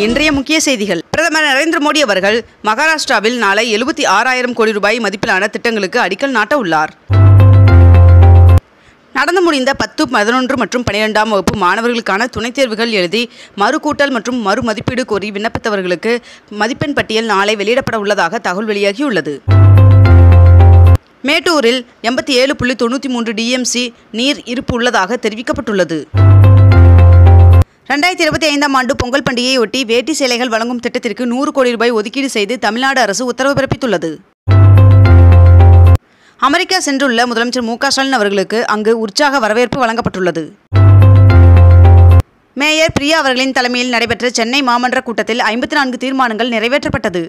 இன்றைய முக்கிய செய்திகள். பிரதமர் நரேந்திர மோடி அவர்கள் மகாராஷ்டிராவில் நாளை 76,000 கோடி ரூபாய் மதிப்பிலான திட்டங்களுக்கு அடிக்கல் நாட்ட உள்ளார். நடந்து முடிந்த 10, 11 மற்றும் 12ஆம் வகுப்பு மாணவர்களுக்கான துணைத் தேர்வுகள் எழுதி மறுகூட்டல் மற்றும் மறு மதிப்பீடு கோரி விண்ணப்பித்தவர்களுக்கு மதிப்பெண் பட்டியல் நாளை வெளியிடப்பட உள்ளதாக தகவல் வெளியாகியுள்ளது. மேட்டூரில் 87.93 டிஎம்சி நீர் இருப்பு உள்ளதாக தெரிவிக்கப்பட்டுள்ளது. 2025ஆம் ஆண்டு பொங்கல் பண்டிகையொட்டி வேட்டி சேலைகள் வழங்கும் திட்டத்திற்கு 100 கோடி ரூபாய் ஒதுக்கீடு செய்து தமிழ்நாடு அரசு உத்தரவு பிறப்பித்துள்ளது. அமெரிக்கா சென்றுள்ள முதலமைச்சர் மு க ஸ்டாலின் அவர்களுக்கு அங்கு உற்சாக வரவேற்பு வழங்கப்பட்டுள்ளது. மேயர் பிரியா அவர்களின் தலைமையில் நடைபெற்ற சென்னை மாமன்ற கூட்டத்தில் 54 தீர்மானங்கள் நிறைவேற்றப்பட்டது.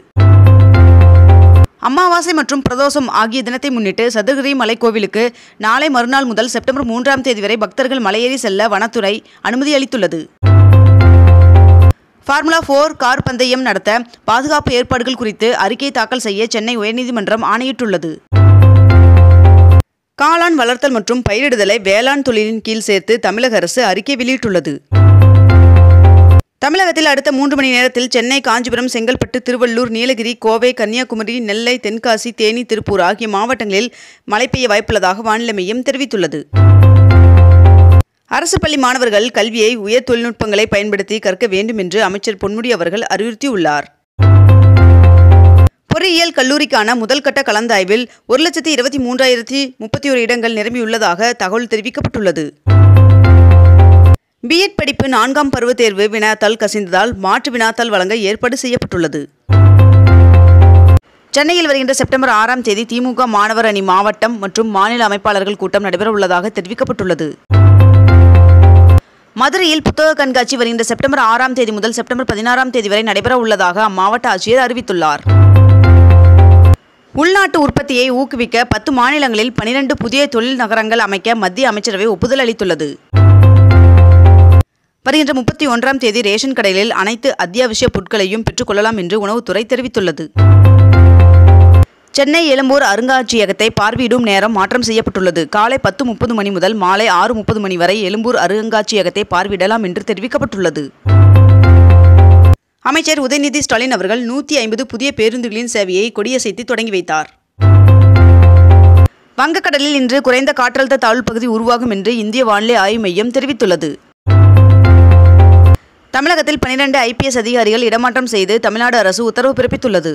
அமாவாசை மற்றும் பிரதோஷம் ஆகிய தினத்தை முன்னிட்டு சதுரகிரி மலை கோவிலுக்கு நாளை மறுநாள் முதல் செப்டம்பர் 3ஆம் தேதி வரை பக்தர்கள் மலையேறி செல்ல வனத்துறை அனுமதி அளித்துள்ளது. ஃபார்முலா 4 கார் பந்தயம் நடத்த பாதுகாப்பு ஏற்பாடுகள் குறித்து அறிக்கை தாக்கல் செய்ய சென்னை உயர்நீதிமன்றம் ஆணையிட்டுள்ளது. காளான் வளர்த்தல் மற்றும் பயிரிடுதலை வேளாண் தொழிலின் கீழ் சேர்த்து தமிழக அரசு அறிக்கை வெளியிட்டுள்ளது. தமிழகத்தில் அடுத்த 3 மணி நேரத்தில் சென்னை, காஞ்சிபுரம், செங்கல்பட்டு, திருவள்ளூர், நீலகிரி, கோவை, கன்னியாகுமரி, நெல்லை, தென்காசி, தேனி, திருப்பூர் ஆகிய மாவட்டங்களில் மழை பெய்ய வாய்ப்புள்ளதாக வானிலை மையம் தெரிவித்துள்ளது. அரசு பள்ளி மாணவர்கள் கல்வியை உயர் தொழில்நுட்பங்களை பயன்படுத்தி கற்க வேண்டும் என்று அமைச்சர் பொன்முடி அவர்கள் அறிவுறுத்தியுள்ளார். பொறியியல் கல்லூரிக்கான முதல் கட்ட கலந்தாய்வில் 1,23,031 இடங்கள் நிரம்பியுள்ளதாக தகவல் தெரிவிக்கப்பட்டுள்ளது. பிஎட் படிப்பு 4ஆம் பருவ தேர்வு வினாத்தாள் கசிந்ததால் மாற்று வினாத்தாள் வழங்க ஏற்பாடு செய்யப்பட்டுள்ளது. சென்னையில் வருகின்ற செப்டம்பர் 6ஆம் தேதி திமுக மாணவர் அணி மாவட்டம் மற்றும் மாநில அமைப்பாளர்கள் கூட்டம் நடைபெற உள்ளதாக தெரிவிக்கப்பட்டுள்ளது. மதுரையில் புத்தக கண்காட்சி வருகின்ற செப்டம்பர் 6ஆம் தேதி முதல் செப்டம்பர் 16ஆம் தேதி வரை நடைபெற உள்ளதாக அம்மாவட்ட ஆட்சியர் அறிவித்துள்ளார். உள்நாட்டு உற்பத்தியை ஊக்குவிக்க 10 மாநிலங்களில் 12 புதிய தொழில் நகரங்கள் அமைக்க மத்திய அமைச்சரவை ஒப்புதல் அளித்துள்ளது. வருகின்ற 31ஆம் தேதி ரேஷன் கடைகளில் அனைத்து அத்தியாவசிய பொருட்களையும் பெற்றுக்கொள்ளலாம் என்று உணவுத்துறை தெரிவித்துள்ளது. சென்னை எழும்பூர் அருங்காட்சியகத்தை பார்வையிடும் நேரம் மாற்றம் செய்யப்பட்டுள்ளது. காலை 10:30 மணி முதல் மாலை 6:30 மணி வரை எழும்பூர் அருங்காட்சியகத்தை பார்வையிடலாம் என்று தெரிவிக்கப்பட்டுள்ளது. அமைச்சர் உதயநிதி ஸ்டாலின் அவர்கள் 150 புதிய பேருந்துகளின் சேவையை கொடியசைத்து தொடங்கி வைத்தார். வங்கக்கடலில் இன்று குறைந்த காற்றழுத்த தாழ்வு பகுதி உருவாகும் என்று இந்திய வானிலை ஆய்வு மையம் தெரிவித்துள்ளது. தமிழகத்தில் 12 IPS அதிகாரிகள் இடமாற்றம் செய்து தமிழ்நாடு அரசு உத்தரவு பிறப்பித்துள்ளது.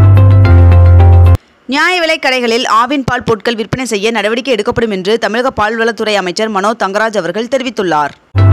நியாய விலைக் கடைகளில் ஆவின் பால் பொருட்கள் விற்பனை செய்ய நடவடிக்கை எடுக்கப்படும் என்று தமிழக பால்வளத்துறை அமைச்சர் மனோ தங்கராஜ் அவர்கள் தெரிவித்துள்ளார்.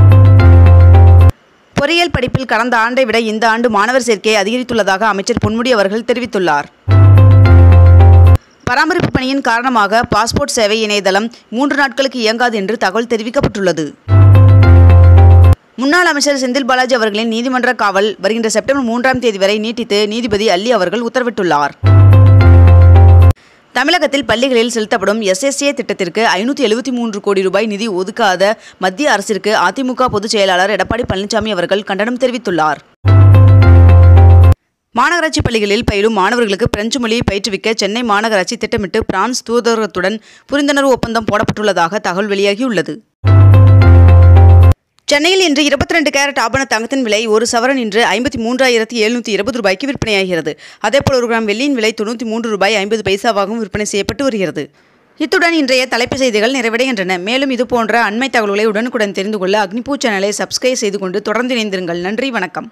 பொறியியல் படிப்பில் கடந்த ஆண்டை விட இந்த ஆண்டு மாணவர் சேர்க்கை அதிகரித்துள்ளதாக அமைச்சர் பொன்முடி அவர்கள் தெரிவித்துள்ளார். பராமரிப்பு பணியின் காரணமாக பாஸ்போர்ட் சேவை இணையதளம் 3 நாட்களுக்கு இயங்காது என்று தகவல் தெரிவிக்கப்பட்டுள்ளது. முன்னாள் அமைச்சர் செந்தில் பாலாஜி அவர்களின் நீதிமன்ற காவல் வருகின்ற செப்டம்பர் 3ஆம் தேதி வரை நீட்டித்து நீதிபதி அல்லி அவர்கள் உத்தரவிட்டுள்ளார். தமிழகத்தில் பள்ளிகளில் செலுத்தப்படும் SSA திட்டத்திற்கு 573 கோடி ரூபாய் நிதி ஒதுக்காத மத்திய அரசிற்கு அதிமுக பொதுச் செயலாளர் எடப்பாடி பழனிசாமி அவர்கள் கண்டனம் தெரிவித்துள்ளார். மாநகராட்சி பள்ளிகளில் பயிலும் மாணவர்களுக்கு பிரெஞ்சு மொழியை பயிற்றுவிக்க சென்னை மாநகராட்சி திட்டமிட்டு பிரான்ஸ் தூதரகத்துடன் புரிந்துணர்வு ஒப்பந்தம் போடப்பட்டுள்ளதாக தகவல் வெளியாகியுள்ளது. சென்னையில் இன்று 22 கேரட் ஆபண தங்கத்தின் விலை ஒரு சவரன் இன்று 53,720 ரூபாய்க்கு விற்பனையாகிறது. அதேபோல் 1 கிராம் வெள்ளியின் விலை 93 ரூபாய் 50 பைசாவாகவும் விற்பனை செய்யப்பட்டு வருகிறது. இத்துடன் இன்றைய தலைப்புச் செய்திகள் நிறைவடைகின்றன. மேலும் இதுபோன்ற அண்மை தகவல்களை உடனுக்குடன் தெரிந்து கொள்ள அக்னிபூ சேனலை சப்ஸ்கிரைப் செய்து கொண்டு தொடர்ந்து இணைந்திருங்கள். நன்றி, வணக்கம்.